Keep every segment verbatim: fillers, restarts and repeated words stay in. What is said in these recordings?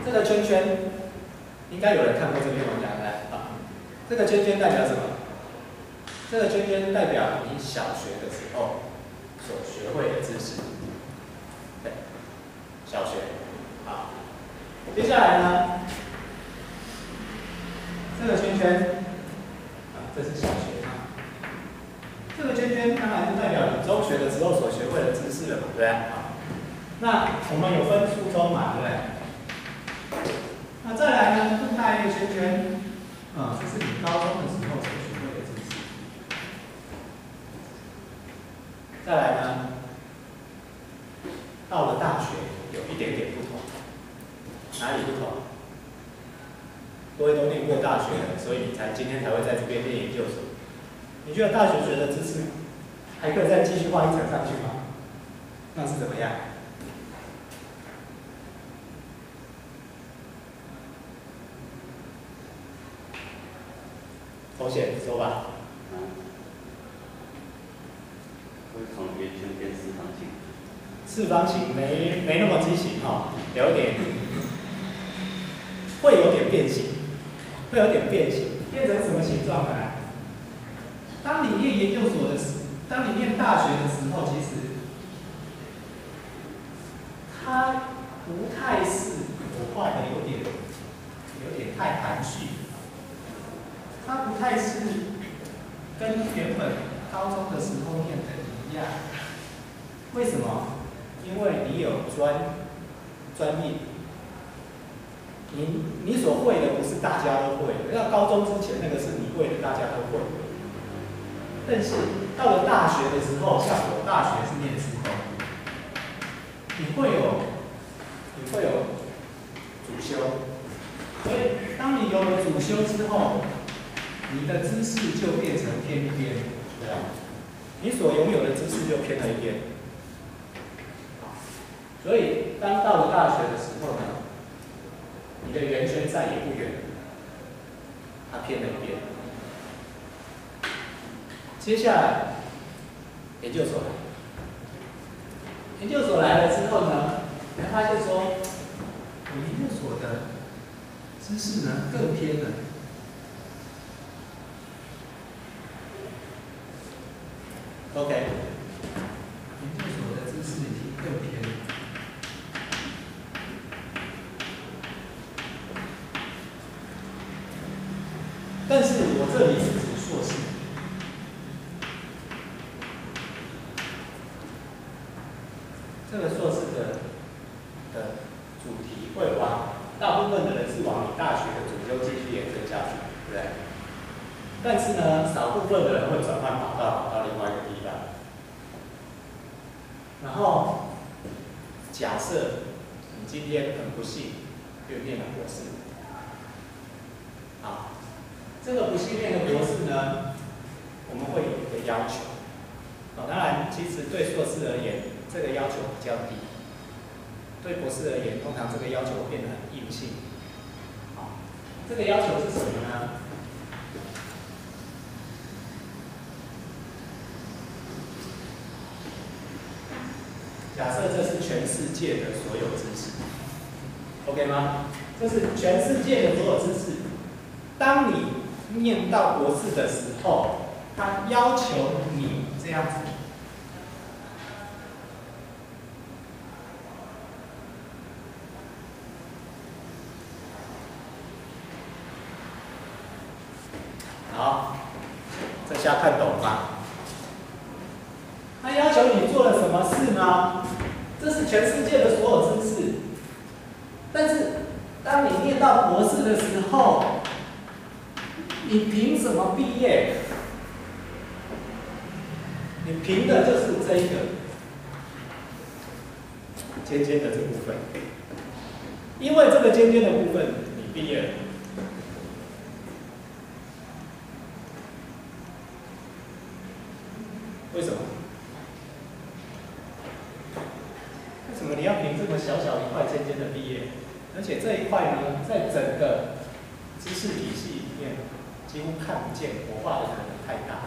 这个圈圈，应该有人看过这篇文章来啊。这个圈圈代表什么？这个圈圈代表你小学的时候所学会的知识。对，小学。好，接下来呢，这个圈圈，啊，这是小学啊。这个圈圈当然就代表你中学的时候所学会的知识了嘛，对不对？好，那我们有分初中嘛，对不对？那再来呢，更大一个圈圈，啊，这是你高中的时候所学会的知识。再来呢，到了大学有一点点不同，哪里不同？各位都念过大学了，所以你才今天才会在这边念研究所。你觉得大学学的知识还可以再继续画一层上去吗？那是怎么样？头衔说吧。 嗯，会从圆圈变四方形。 四方形没没那么畸形哈、哦，有点会有点变形，会有点变形，变成什么形状呢？当你念研究所的时，当你念大学的时候，其实它不太是我画的有点有点太含蓄，它不太是跟原本高中的时候念的一样。为什么？因为你有专专业，你你所会的不是大家都会的，要高中之前那个是你会的，大家都会。但是到了大学的时候，像我大学是念资工，你会有你会有主修，所以当你有了主修之后，你的知识就变成偏一边，对吧？你所拥有的知识就偏了一边。所以当到了大学的时候呢，你的圆圈再也不圆，它偏了一边。接下来，研究所来，研究所来了之后呢，你会发现说，我研究所的知识呢更偏了。OK， 研究所的知识已经更偏了。但是我这里是指硕士。这个硕士的的主题会往大部分的人是往你大学的主修继续延伸下去，对不对？但是呢，少部分的人会转换跑道，跑到另外一个地方。然后，假设你今天很不幸就念了博士，啊，这个不幸念的博士呢，我们会有一个要求。啊，当然，其实对硕士而言，这个要求比较低；对博士而言，通常这个要求会变得很硬性。好，这个要求是什么呢？假设这是全世界的所有知识 ，OK 吗？这是全世界的所有知识。当你念到博士的时候，他要求你这样子。好，这下看懂了吧？他要求你做了什么事呢？这是全世界的所有知识。但是，当你念到博士的时候，你凭什么毕业？你凭的就是这一个尖尖的这部分，因为这个尖尖的部分你毕业了。为什么？为什么你要凭这么小小一块尖尖的毕业？而且这一块呢，在整个知识体系里面几乎看不见，活化的可能太大。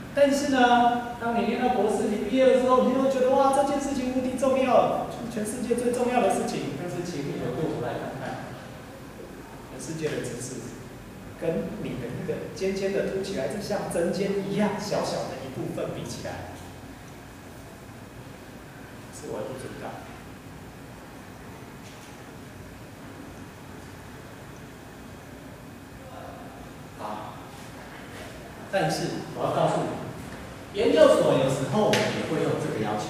但是呢，当你念到博士，你毕业的时候，你就会觉得哇，这件事情无敌重要，全世界最重要的事情。但是，请你回过头来看看，全世界的知识，跟你的那个尖尖的凸起来，就像针尖一样小小的一部分比起来，是微不足道。好，但是我要告诉你，研究所有时候我们也会用这个要求，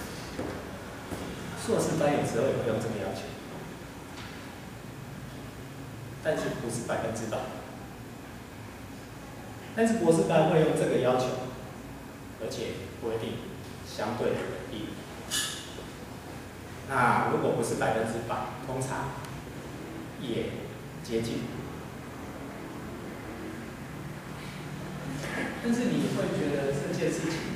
硕士班有时候也会用这个要求，但是不是百分之百。但是博士班会用这个要求，而且规定相对低。那如果不是百分之百，通常也接近。但是你会觉得这件事情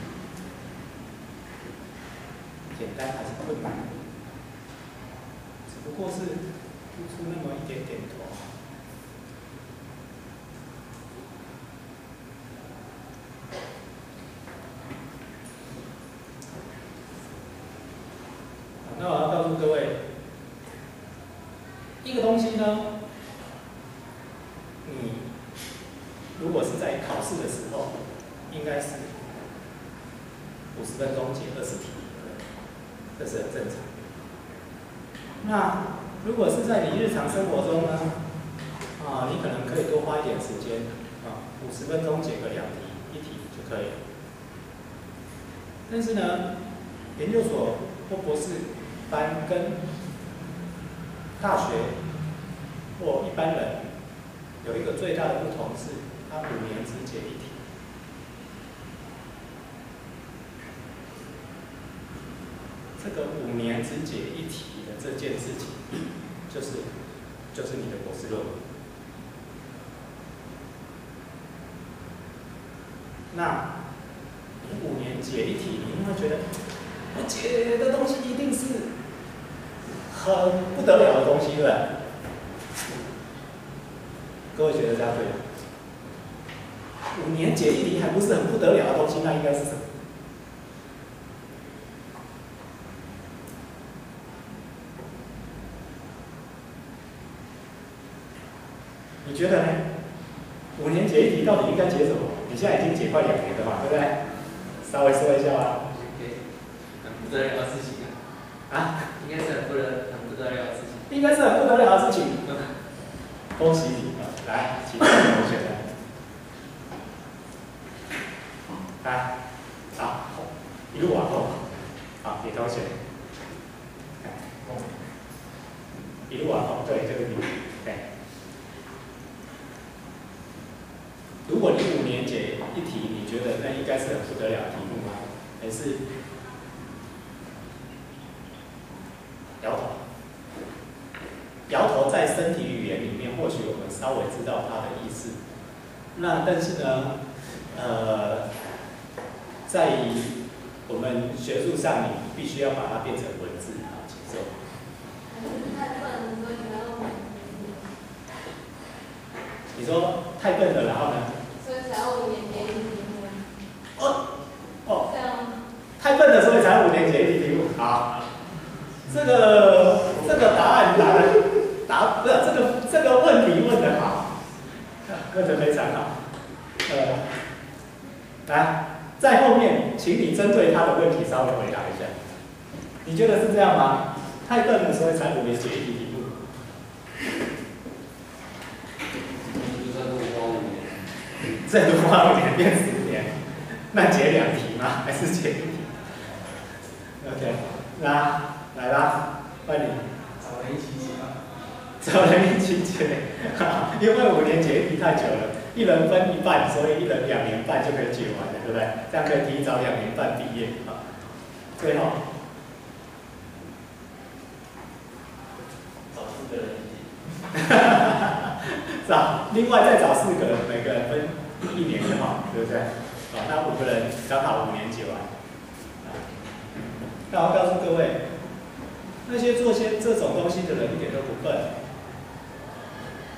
简单还是困难？只不过是突出那么一点点头。那我要告诉各位，一个东西呢，你如果是在考试的时候，应该是五十分钟解二十题，这是很正常。那如果是在你日常生活中呢，啊，你可能可以多花一点时间，啊，五十分钟解个两题，一题就可以了。但是呢，研究所或博士班跟大学或一般人有一个最大的不同是，它五年只解一题。这个五年只解一题的这件事情，就是就是你的博士论文。那你五年解一题，你会觉得我解的东西一定是很不得了的东西，对不对？各位觉得这样对吗？五年解一题还不是很不得了的东西，那应该是什么？你觉得呢？五年解一题到底应该解什么？你现在已经解快两年了嘛，对不对？稍微说一下吧。 很不得了的事情啊！ 啊？ 应该是很不得很不得了的事情。 应该是很不得了的事情。恭喜你啊！来，其他同学来。来，好，一路往后。好，李同学。一路往后，对，这个你，对。如果你五年解一题，你觉得那应该是很不得了的题目吗？还是摇头？摇头在身体语言里面，或许我们稍微知道它的意思。那但是呢，呃，在我们学术上，你必须要把它变成文字啊，请说。你说太笨了，然后呢？ 所以才五年解一题题目。 哦哦， 这样。 太笨了，所以才五年解一题题目。好，这个这个答案答的答不是这个这个问题问得好，问得非常好。呃，来，在后面，请你针对他的问题稍微回答一下。你觉得是这样吗？太笨了，所以才五年解一题题目。再多花五年变十年，那解两题吗？还是解一题 ？OK， 那来啦，换你。 找人一起解吧。 找人一起解，因为五年解一题太久了，一人分一半，所以一人两年半就可以解完了，对不对？这样可以提早两年半毕业啊。最后， 找四个人一起。 找另外再找四个人，每个人分一年就好，对不对？好，那五个人刚好五年解完。那我要告诉各位，那些做些这种东西的人一点都不笨。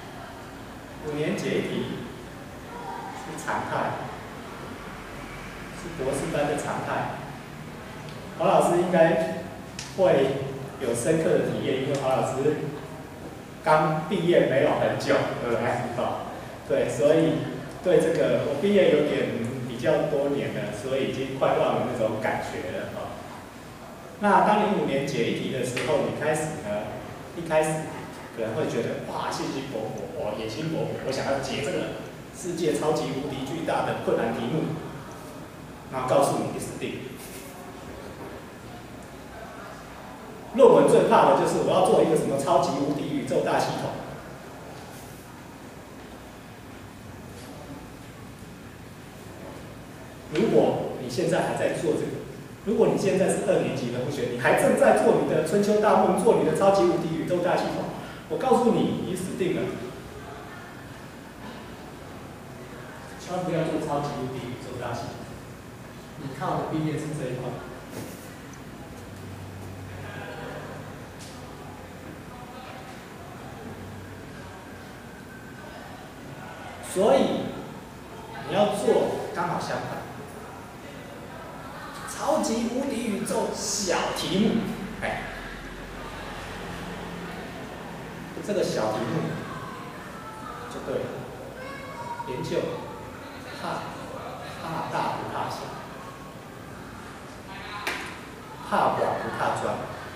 五年解一题是常态。 是博士班的常态。黄老师应该会有深刻的体验，因为黄老师刚毕业没有很久，对不对？对，所以对这个我毕业有点比较多年了，所以已经快忘了那种感觉了哦。那当你五年解一题的时候，你开始呢，一开始可能会觉得哇，信心勃勃，我野心勃勃，我想要解这个世界超级无敌巨大的困难题目。然后告诉你，你死定。论文最怕的就是我要做一个什么超级无敌宇宙大系统。如果你现在还在做这个，如果你现在是二年级的同学，你还正在做你的春秋大梦，做你的超级无敌宇宙大系统，我告诉你，你死定了。千万不要做超级无敌宇宙大系统。你靠的毕业是这一块。所以你要做刚好相反，超级无敌宇宙小题目，哎，这个小题目就对了，研究怕怕大不怕小。怕广不怕专。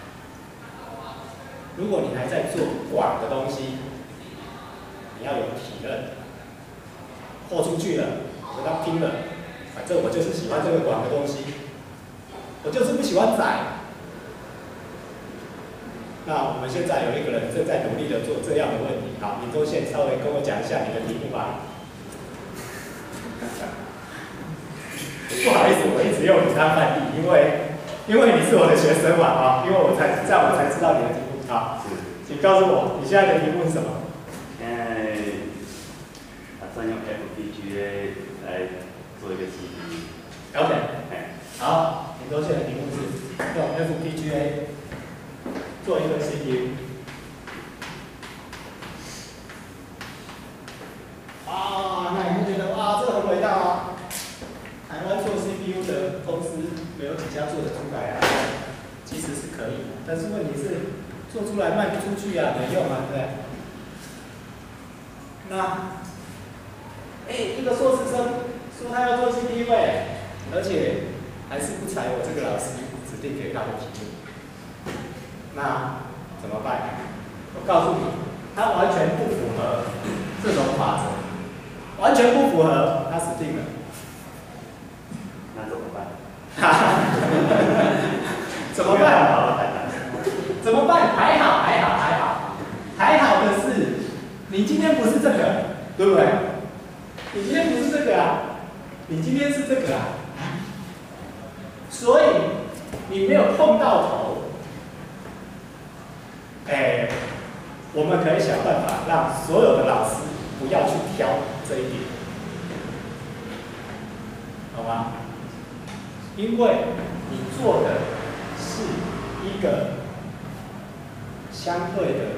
如果你还在做广的东西，你要有体认，豁出去了，和他拼了。反正我就是喜欢这个广的东西，我就是不喜欢窄。那我们现在有一个人正在努力的做这样的问题，好，林宗宪稍微跟我讲一下你的题目吧。不好意思，我一直用你当范例，因为。因为你是我的学生嘛，啊，因为我才这样我才知道你的题目，好，请告诉我你现在的题目是什么？ 现在打算用 F P G A 来做一个 C P U。OK， 好，林宗宪的题目是用 F P G A 做一个 C P U。啊，那你会觉得哇，这个很伟大啊！台湾做 C P U 的公司没有几家做得出来啊，其实是可以的，但是问题是做出来卖不出去啊，没用啊，对不对？那，哎、欸，一个硕士生说他要做 C P U 哎，而且还是不采我这个老师指定给他的题目，那怎么办？我告诉你，他完全不符合这种法则，完全不符合，他死定了。 那怎么办？ 怎么办？怎么办？还好，还好，还好，还好的是，你今天不是这个，对不对？你今天不是这个啊，你今天是这个啊，所以你没有碰到头。哎，我们可以想办法让所有的老师不要去挑这一点，好吗？因为你做的是一个相对的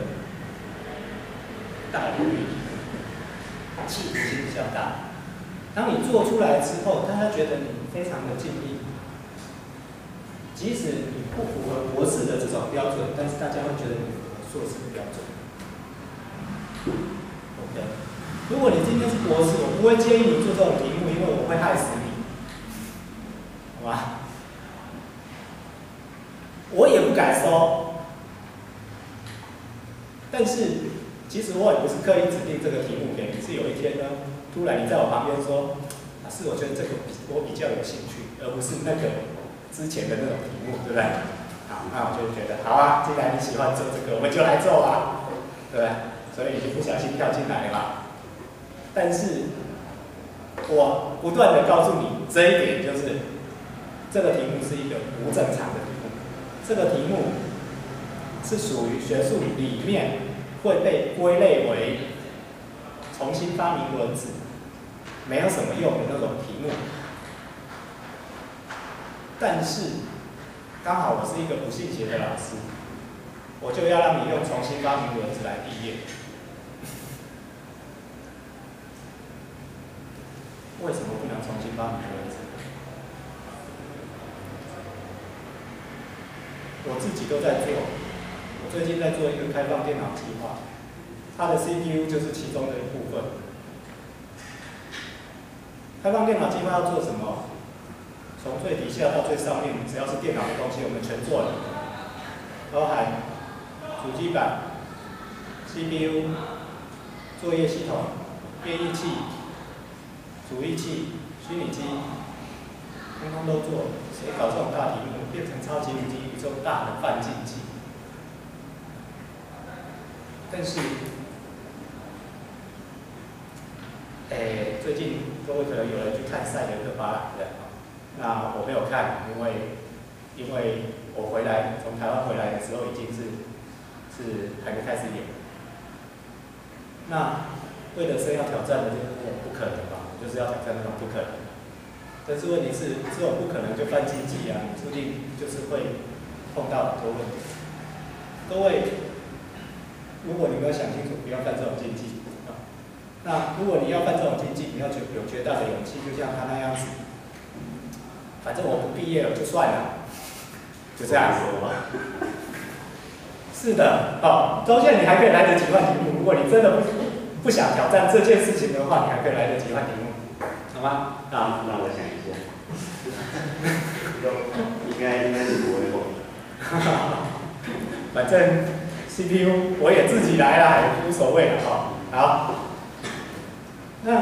大领域，企图心比较大。当你做出来之后，大家觉得你非常的尽力，即使你不符合博士的这种标准，但是大家会觉得你符合硕士的标准。OK， 如果你今天是博士，我不会建议你做这种题目，因为我会害死你。好吧，我也不敢收，但是其实我也不是刻意指定这个题目给你，是有一天呢，突然你在我旁边说，老师，我觉得这个我比较有兴趣，而不是那个之前的那种题目，对不对？好，那我就觉得好啊，既然你喜欢做这个，我们就来做啊，对不对？所以你就不小心跳进来了嘛。但是我不断的告诉你这一点，就是。这个题目是一个不正常的题目，这个题目是属于学术里面会被归类为重新发明轮子，没有什么用的那种题目。但是刚好我是一个不信邪的老师，我就要让你用重新发明轮子来毕业。为什么不能重新发明轮子？ 我自己都在做。我最近在做一个开放电脑计划，它的 C P U 就是其中的一部分。开放电脑计划要做什么？从最底下到最上面，只要是电脑的东西，我们全做了，包含主机板、C P U、作业系统、编译器、主译器、虚拟机，通通都做。谁搞这种大题目，变成超级无敌宇宙大的范进器？但是，诶，最近各位可能有人去看赛德克巴莱的，那我没有看，因为因为我回来从台湾回来的时候已经是是还没开始演。那魏德森要挑战的就是不可能吧，就是要挑战那种不可能。但是问题是，这种不可能就犯禁忌啊，注定就是会碰到很多问题。各位。如果你没有想清楚，不要犯这种禁忌啊。那如果你要犯这种禁忌，你要有有绝大的勇气，就像他那样子。反正我不毕业了，就算了，就这样说吧。是的，哦，周宪，你还可以来得及换题目。如果你真的不不想挑战这件事情的话，你还可以来得及换题目，好吗？ 啊，让我想一下。应该应该是不会后。 反正。C P U 我也自己来了，也无所谓了哈。好，那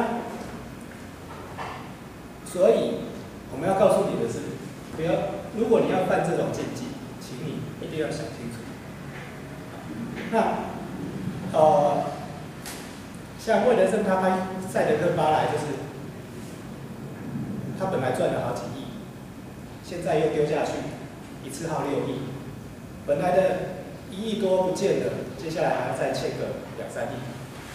所以我们要告诉你的是，不要，如果你要犯这种禁忌，请你一定要想清楚。那呃，像魏德森他拍《赛德克巴莱》，就是他本来赚了好几亿，现在又丢下去，一次耗六亿，本来的。一亿多不见了，接下来还要再欠个两三亿，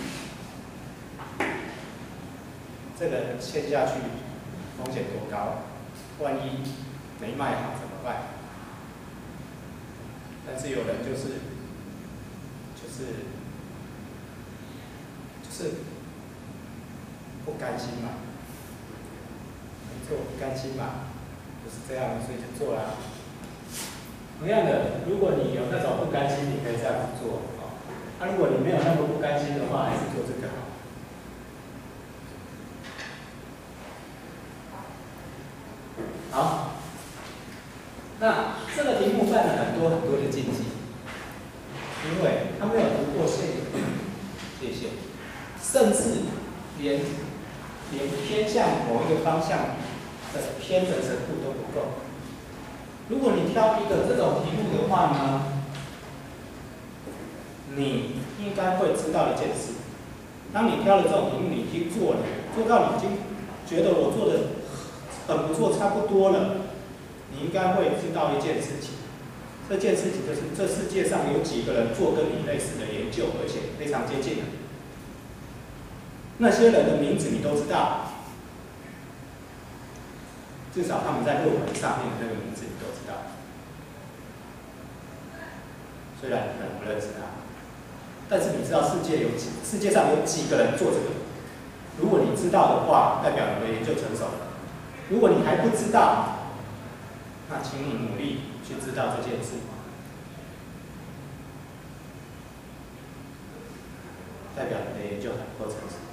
这个欠下去风险多高？万一没卖好怎么办？但是有人就是就是就是不甘心嘛，没错，不甘心嘛，就是这样，所以就做了。同样的，如果你有那种不甘心，你可以这样子做啊。那、啊、如果你没有那么不甘心的话，还是做这个好。好，那这个题目犯了很多很多的禁忌，因为它没有突破现有的界限，甚至连连偏向某一个方向的偏的程度都不够。如果你挑一个这种题目的话呢，你应该会知道一件事：当你挑了这种题目，你已经做了，做到你已经觉得我做的很不错，差不多了，你应该会知道一件事情。这件事情就是这世界上有几个人做跟你类似的研究，而且非常接近的。那些人的名字你都知道，至少他们在论文上面的那个名字你都知道。虽然你可能不认识他，但是你知道世界有几世界上有几个人做这个？如果你知道的话，代表你的研究成熟了。如果你还不知道，那请你努力去知道这件事，代表你的研究还不够成熟。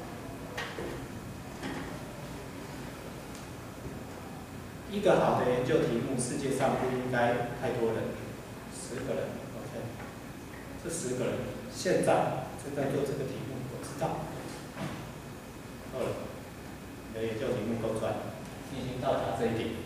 一个好的研究题目，世界上不应该太多人，十个人 ，OK。这十个人现在正在做这个题目，我知道。够了，你的研究题目够专，你已经到达这一点。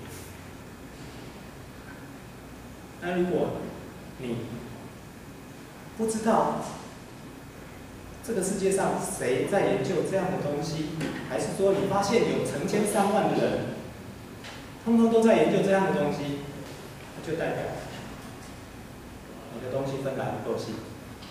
那如果你不知道这个世界上谁在研究这样的东西，还是说你发现有成千上万的人，通通都在研究这样的东西，那就代表你的东西分得不够细。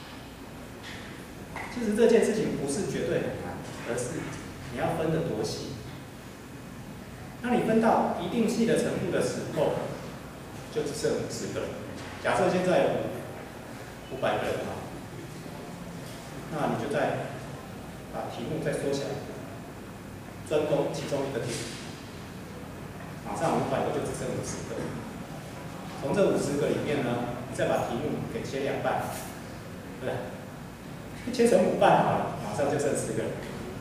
其实这件事情不是绝对很难，而是你要分得多细。当你分到一定细的程度的时候，就只剩五十个人。假设现在有五百个人啊，那你就再把题目再缩小，专攻其中一个题目，马上五百个就只剩五十个。 从这五十个里面呢，你再把题目给切两半，对不对？切成五半好了，马上就剩十个人。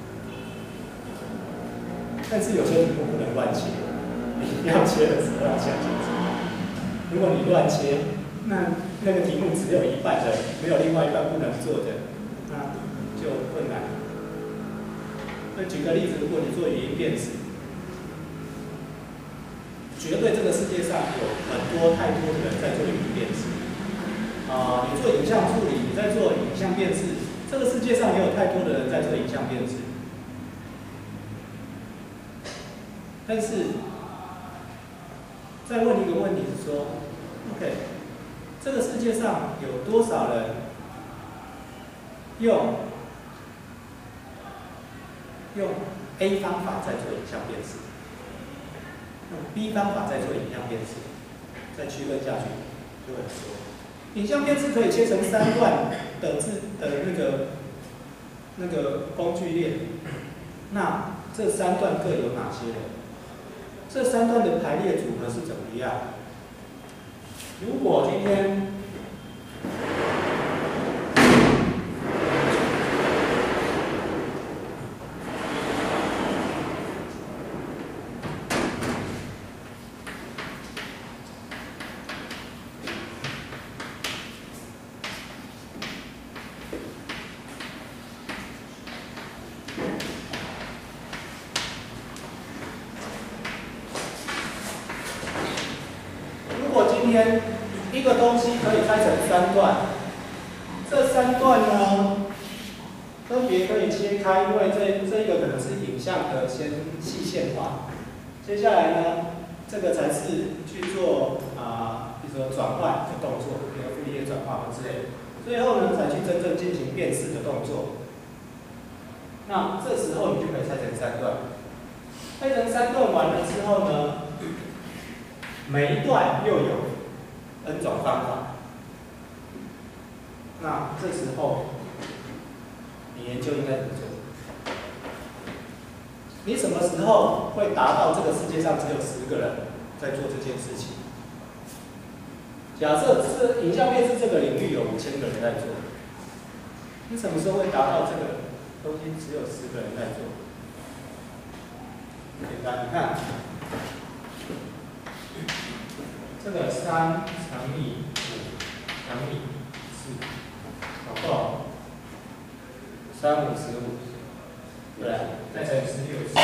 但是有些题目不能乱切，你要切的时候要想清楚。如果你乱切，那那个题目只有一半的，没有另外一半不能做的，那就困难了。那举个例子，如果你做语音辨识，绝对这个世界上有很多太多的人在做语音辨识。啊、呃，你做影像处理，你在做影像辨识，这个世界上也有太多的人在做影像辨识。但是，再问一个问题是说 ，OK， 这个世界上有多少人用用 A 方法在做影像辨识，用 B 方法在做影像辨识，再区分下去就会说，影像辨识可以切成三段的字的那个那个工具链，那这三段各有哪些人？这三段的排列组合是怎么样？如果今天今天一个东西可以拆成三段，这三段呢，分别可以切开，因为这这个可能是影像的先细线化，接下来呢，这个才是去做啊，比如说转换的动作，比如傅立叶转换之类的，最后呢才去真正进行辨识的动作。那这时候你就可以拆成三段，拆成三段完了之后呢，每一段又有N 种方法，那这时候你研究应该怎么做？你什么时候会达到这个世界上只有十个人在做这件事情？假设是影像辨识这个领域有五千个人在做，你什么时候会达到这个东西只有十个人在做？简单，你看。这个三乘以五乘以四，好不好？三五十五，对不对？再乘以四六十，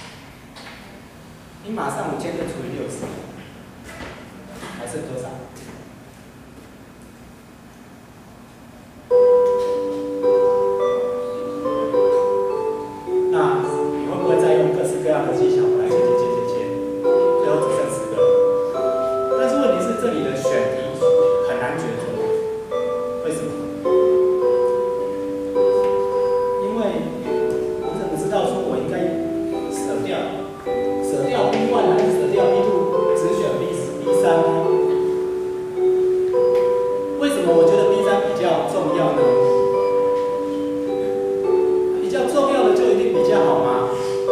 你马上五千就除以六十，还剩多少？那你会不会再用各式各样的技巧来解解解解解？最后只剩十个。但是问题是，这里的选题很难抉择，为什么？因为我怎么知道说我应该舍掉舍掉 B 一 还是舍掉 B 二，只选 B B 三呢？为什么我觉得 B 三比较重要呢？比较重要的就一定比较好吗？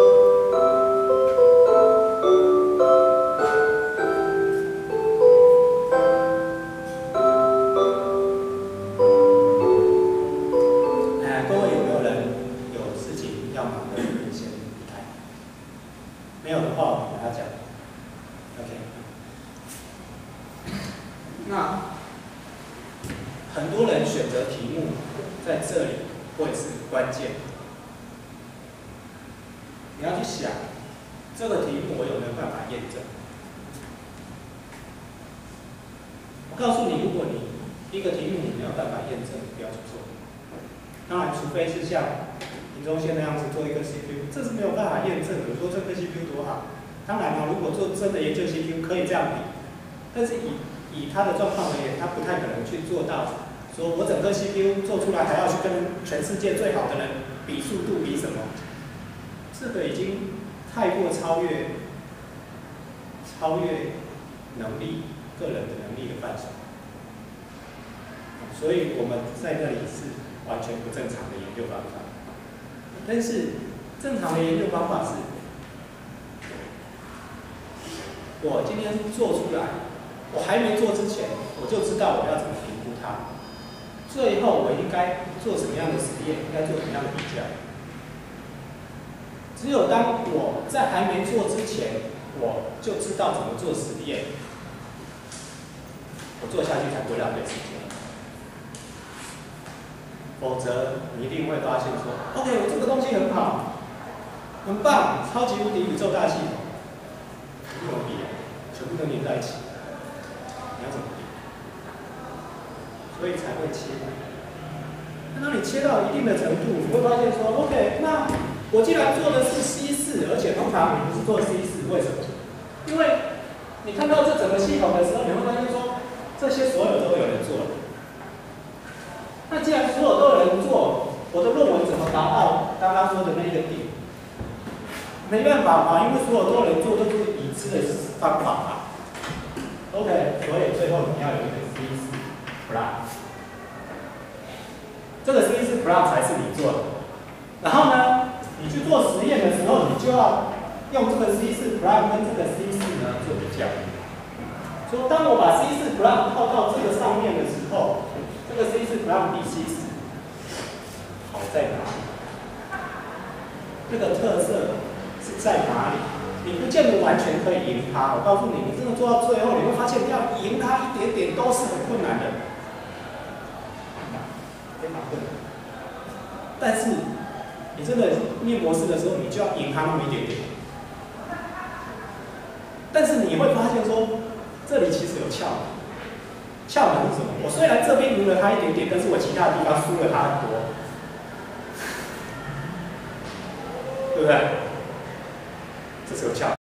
说我整个 C P U 做出来还要去跟全世界最好的人比速度比什么？这个已经太过超越超越能力个人的能力的范畴，所以我们在那里是完全不正常的研究方法。但是正常的研究方法是，我今天做出来我还没做之前，我就知道我要怎么评估它。最后我应该做什么样的实验，应该做什么样的比较。只有当我在还没做之前，我就知道怎么做实验，我做下去才不会浪费时间。否则你一定会发现说 ，OK， 我这个东西很好，很棒，超级无敌宇宙大系统，不怎么比啊，全部都连在一起，你要怎么比？所以才会切。当你切到一定的程度，你会发现说 ，OK， 那我既然做的是 C 四，而且通常你不是做 C 四，为什么？因为你看到这整个系统的时候，你会发现说，这些所有都有人做了。那既然所有都有人做，我的论文怎么达到刚刚说的那个点？没办法嘛，因为所有都有人做，都是已知的方法嘛。OK， 所以最后你要有一个 C 四 Plus， 这个 C 四 Plus 才是你做的。然后呢，你去做实验的时候，你就要用这个 C 四 Plus 跟这个 C 四呢做比较。说当我把 C 四 Plus 套到这个上面的时候，这个 C 四 Plus 比 C 四好在哪里？这个特色是在哪里？你不见得完全可以赢它。我告诉你，你真的做到最后，你会发现要赢它一点点都是很困难的，非常困难。但是你真的念博士的时候，你就要赢它那么一点点。但是你会发现说，这里其实有窍门。窍门是什么？我虽然这边赢了他一点点，但是我其他地方输了他很多，对不对？这是有窍门。